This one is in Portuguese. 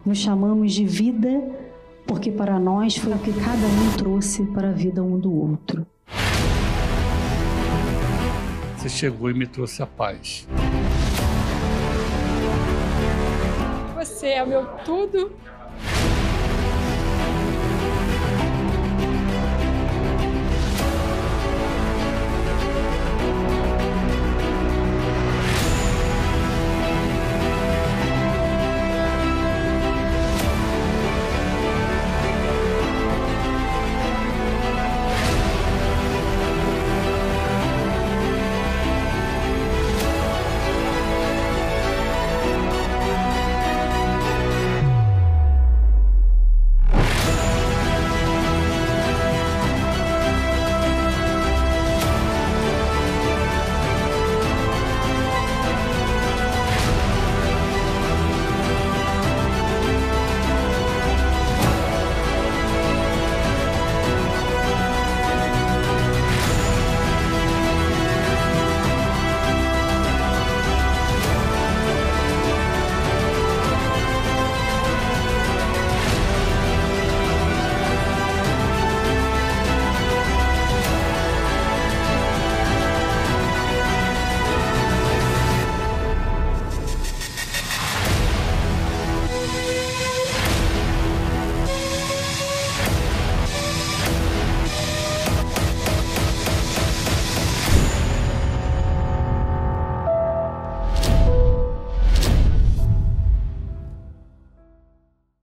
Nos chamamos de vida porque para nós foi o que cada um trouxe para a vida um do outro. Você chegou e me trouxe a paz. Você é o meu tudo